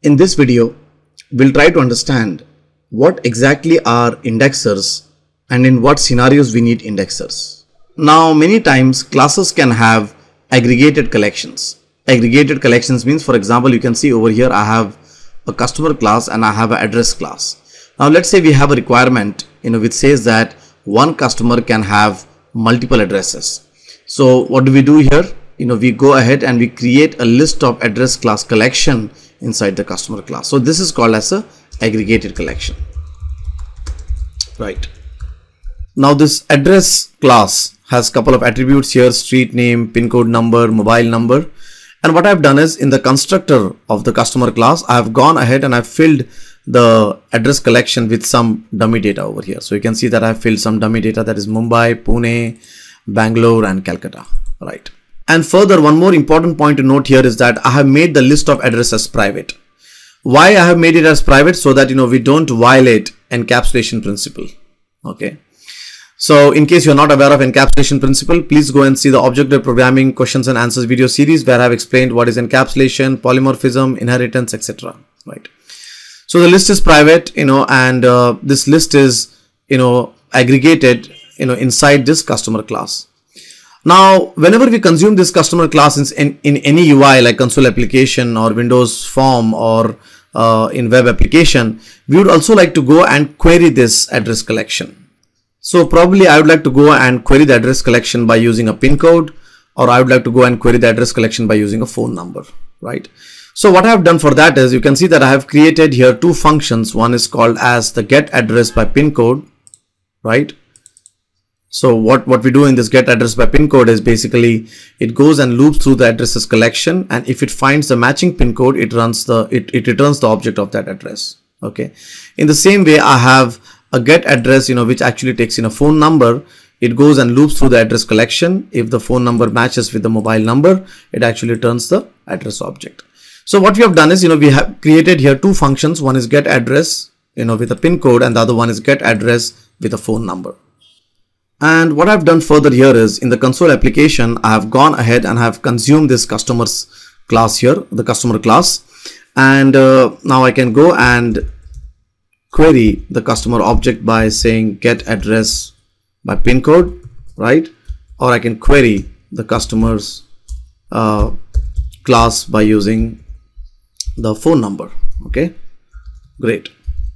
In this video, we'll try to understand what exactly are indexers and in what scenarios we need indexers. Now, many times classes can have aggregated collections. Aggregated collections means, for example, you can see over here I have a customer class and I have an address class. Now, let's say we have a requirement, which says that one customer can have multiple addresses. So what do we do here? We go ahead and we create a list of address class collection inside the customer class. So this is called as a aggregated collection, right? Now this address class has a couple of attributes here: street name, pin code number, mobile number. And what I've done is, in the constructor of the customer class, I have gone ahead and I've filled the address collection with some dummy data over here. So you can see that I've filled some dummy data, that is Mumbai, Pune, Bangalore and Calcutta, right? And further, one more important point to note here is that I have made the list of addresses private. Why I have made it as private? So that we don't violate encapsulation principle. Okay. So in case you're not aware of encapsulation principle, please go and see the object-oriented programming questions and answers video series where I have explained what is encapsulation, polymorphism, inheritance, etc. Right. So the list is private, and this list is, aggregated, inside this customer class. Now, whenever we consume this customer class in any UI like console application or Windows form or in web application, we would also like to go and query this address collection. So probably I would like to go and query the address collection by using a pin code, or I would like to go and query the address collection by using a phone number, right? So what I have done for that is, you can see that I have created here two functions. One is called as the get address by pin code, right? So what we do in this get address by pin code is basically it goes and loops through the addresses collection, and if it finds the matching pin code, it returns the object of that address. Okay. In the same way, I have a get address, which actually takes in a phone number. It goes and loops through the address collection. If the phone number matches with the mobile number, it actually returns the address object. So what we have done is, we have created here two functions. One is get address, with a pin code, and the other one is get address with a phone number. And what I've done further here is, in the console application, I have gone ahead and have consumed this customers class here, the customer class. And now I can go and query the customer object by saying get address by pin code, right? Or I can query the customer's class by using the phone number. Okay, great.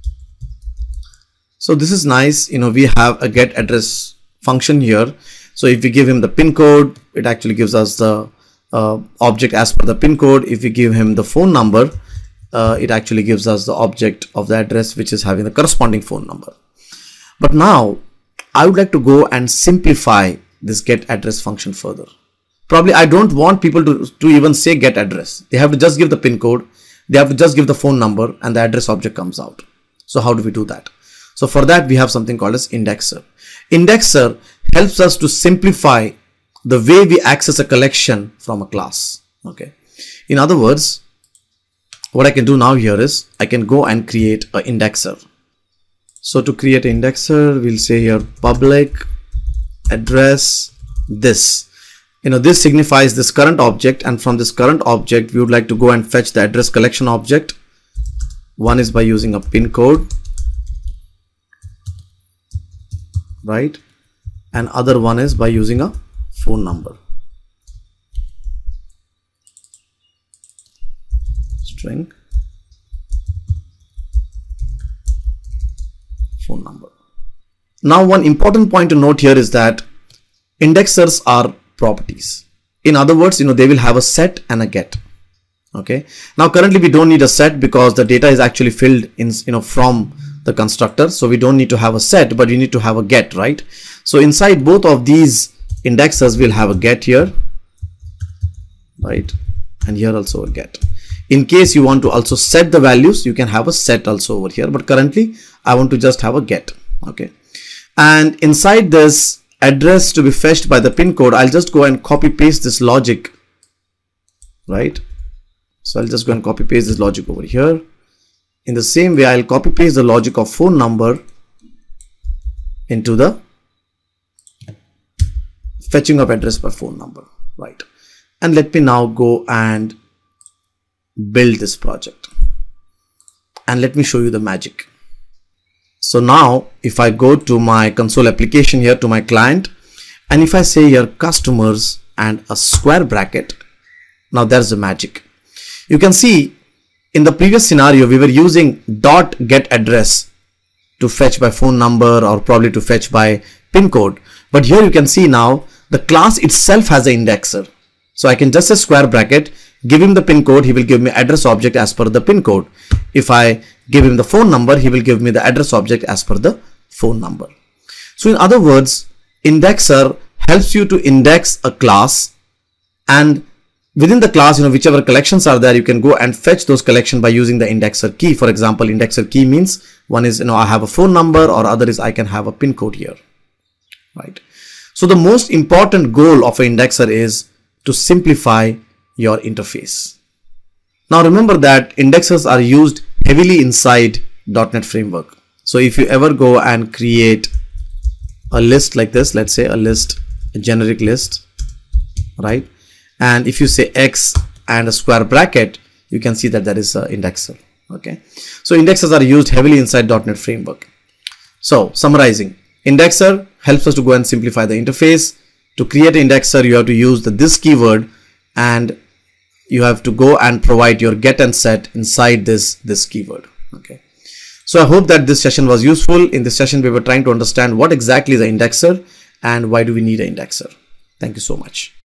So this is nice. We have a get address function here. So if we give him the pin code, it actually gives us the object as per the pin code. If we give him the phone number, it actually gives us the object of the address which is having the corresponding phone number. But now I would like to go and simplify this get address function further. Probably I don't want people to even say get address. They have to just give the pin code, they have to just give the phone number, and the address object comes out. So how do we do that? So for that, we have something called as indexer. Indexer helps us to simplify the way we access a collection from a class. Okay. In other words, what I can do now here is I can go and create an indexer. So to create an indexer, we'll say here public address this. This signifies this current object, and from this current object, we would like to go and fetch the address collection object. One is by using a pin code, right? And other one is by using a phone number. String phone number. Now, one important point to note here is that indexers are properties. In other words, they will have a set and a get. Okay. Now, currently we don't need a set because the data is actually filled in, from the constructor. So we don't need to have a set, but we need to have a get, right? So inside both of these indexers, we'll have a get here, right? And here also a get. In case you want to also set the values, you can have a set also over here, but currently I want to just have a get. Okay. And inside this address to be fetched by the pin code, I'll just go and copy paste this logic, right? So I'll just go and copy paste this logic over here. In the same way, I'll copy paste the logic of phone number into the fetching of address by phone number, right? And let me now go and build this project. and let me show you the magic. So now if I go to my console application here, to my client, and if I say here customers and a square bracket, now there's the magic. You can see in the previous scenario we were using dot get address to fetch by phone number or probably to fetch by pin code, but here you can see now the class itself has an indexer. So I can just say square bracket, give him the pin code, he will give me address object as per the pin code. If I give him the phone number, he will give me the address object as per the phone number. So in other words, indexer helps you to index a class, and within the class, whichever collections are there, you can go and fetch those collections by using the indexer key. For example, indexer key means one is, I have a phone number, or other is I can have a pin code here, right? So the most important goal of an indexer is to simplify your interface. Now remember that indexers are used heavily inside .NET Framework. So if you ever go and create a list like this, let's say a generic list, right? And if you say X and a square bracket, you can see that there is an indexer. Okay, so indexers are used heavily inside .NET Framework. So summarizing, indexer helps us to go and simplify the interface. To create an indexer, you have to use this keyword, and you have to go and provide your get and set inside this keyword. Okay, so I hope that this session was useful. In this session, we were trying to understand what exactly is an indexer and why do we need an indexer. Thank you so much.